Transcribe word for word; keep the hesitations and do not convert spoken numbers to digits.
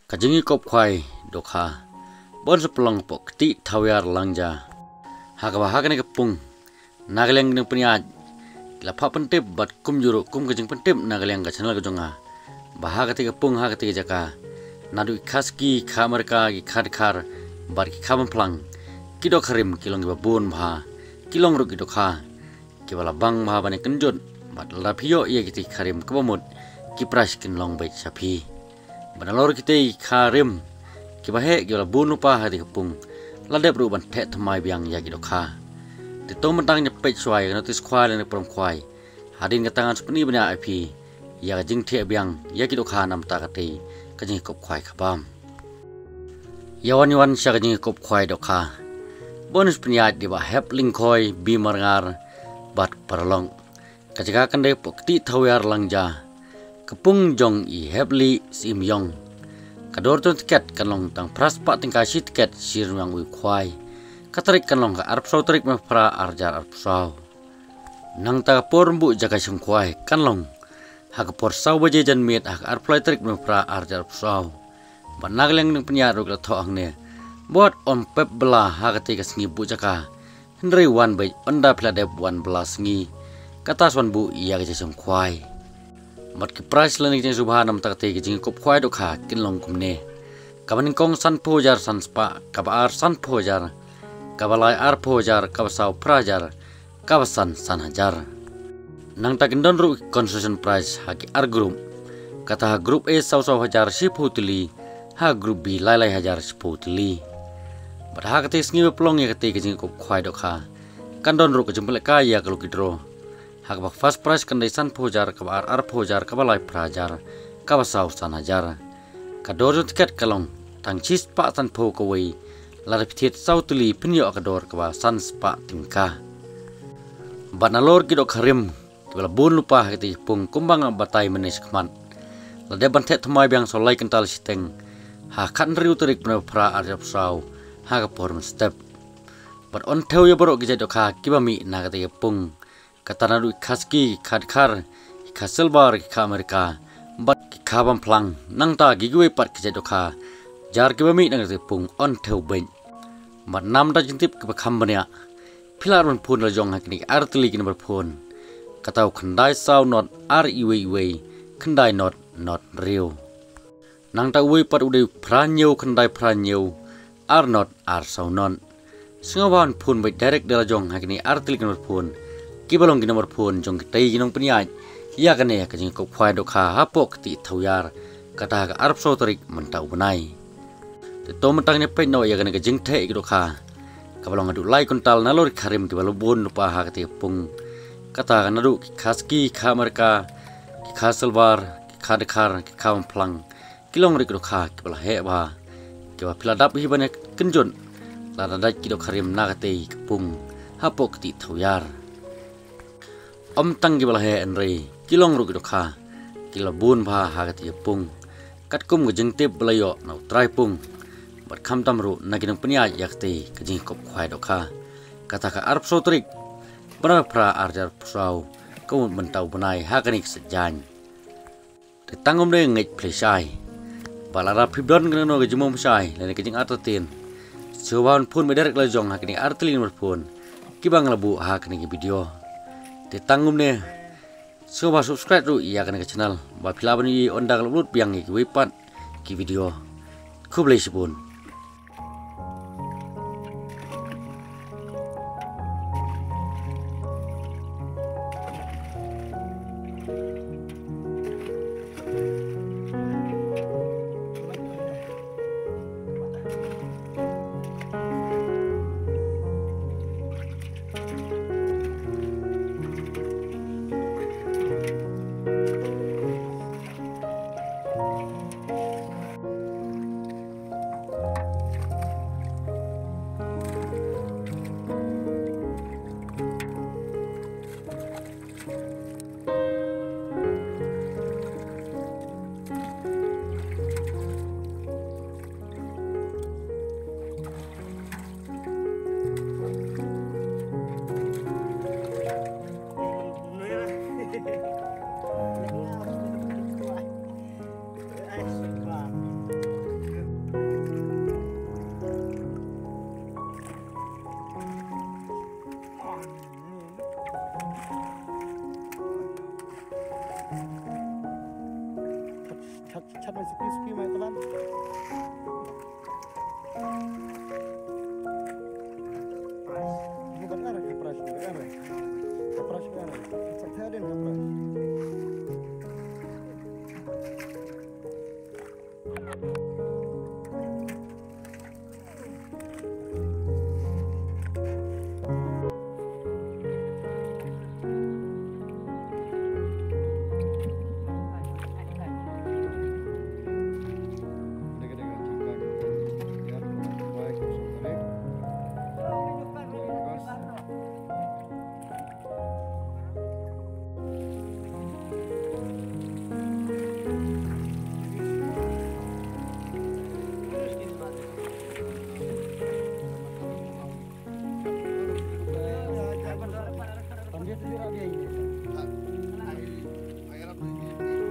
Jingiakopkhwai Donkha bon sepelong pok ti thawar langja Haka Haka ni Pung nagaleng ng peniaj la pa pentip bat kum juru kum kejeng pentip nagaleng ka channel kejonga bahaga tiga Pung Haka tiga jaka nadu Kha-Ski Kha mereka ki Dkhar bar ki Kha plang ki Dkharim kilong ki babun bha kilong ru ki Donkha ki bala bang bha bane kenjut bat la phio ye ki Dkharim kebamut ki pras kin long bai sapi banalor kita Dkharim ki bahe ki bala bun lupa hati Pung la dep ru ban the thamai biang ya ki Donkha ti to mentang nya pech swai notis khwai le prom khwai hadin ka tangan spni banya ip ya jing the biang ya ki Donkha nam ta ka te ka Jingiakopkhwai khabam yawan yawan sya ka Jingiakopkhwai Donkha bonus pniat di ba hep lingkhoi bi marngar bat parlong ka jaga kan de pokti thawar langja Kepung jong i hebli sim yong kador ton tiket kanlong tang pras pa tingka si tiket sir yang ui khwai katarik kanlong ka arp sau tarik me pra arjar arp sau nang ta por bu jaga sing khwai kanlong hak por sau baje jan met hak arp plai tarik me pra arjar arp sau ban nagleng ning penya ru la tho ang ne bot on pep bla hak te ka sngi bu jaga hendri wan bai onda phla de wan bla sngi kata swan bu iya ka sing khwai mat ki price lenik jeng subhanam takte ki Jingiakopkhwai Donkha kinlong kumne kabaning kong san pojar san spa kabar san pojar kabalai ar pojar kabasau prajar kabasan san hajar nang takindon ru concession price haki ar group kata group A sau sau hajar siputli ha group B lai lai hajar siputli bar ha kate sngi plong ya kate ki Jingiakopkhwai Donkha kandon ru kejempel kaya kalau kidro hak bak fast price kandai san pojar kabar ar pojar kabalai prajar kabasau san hajar kador tiket kalong tang chis pa san po kawai lar pithit sau tuli pinyo kador kaba san spa tingka banalor ki Dkharim kibala bun lupa kiti Pung kumbang batai menis kman la de ban the thmai biang solai kental siteng ha khan riu tarik bna pra arjap sau ha ka porm step but on theu ya boro ki Donkha kibami na kati Pung kata nadu Kha-Ski Dkhar Kha silbar Kha mereka bat Kha bam plang nang ta gigwe pat ki Donkha jar ki bami nang Pung on theu ben mat nam da jintip ke kham bania philar man phun la jong hakni artli kin bar phun kata khandai sau not ar iwe iwe khandai not not real nang ta we pat ude pranyo khandai pranyo ar not ar sau non singawan phun bai direct da jong hakni artli kin bar phun kibalong ki nomor phone jong tei ginong pniai ya kane ka Jingiakopkhwai Donkha hapok ti thoyar kata ka arp so tarik mentau banai te to mentang ne pe no ya kane ka jing the ki Donkha kabalong adu lai kontal nalor Dkharim ti balo bon lupa ha ka Pung kata ka nadu Kha-Ski Kha mereka ki Kha silbar ki Kha Dkhar ki Kha plang kilong ri Donkha ki bala he ba ki ba piladap hi bane kenjun la da ki Dkharim na ka te Pung hapok ti thoyar om tang gibala he enrei kilong ru Donkha kila bun bha ha ka Pung kat kum ge jengtip belayo nau trai Pung bat kham tam ru naginang penia yakte ka Jingiakopkhwai Donkha kata ka arp so trik bana pra arjar pusau ko mentau banai ha kanik sejan te tangom de ngej plesai balara phibdon ngno ge jumom sai le ke jing atatin sowan phun mederek la jong ha kanik artlin mer phun kibang labu ha kanik video te tangum ne coba subscribe dulu ya kan ke channel ba philaban yi onda kalubut biang ki wipat ki video kublai sibun crispy mga teman. Bukan arah kapras, bukan arah. Kapras bukan arah. Sakit ada kapras. Dia sendiri ada ini.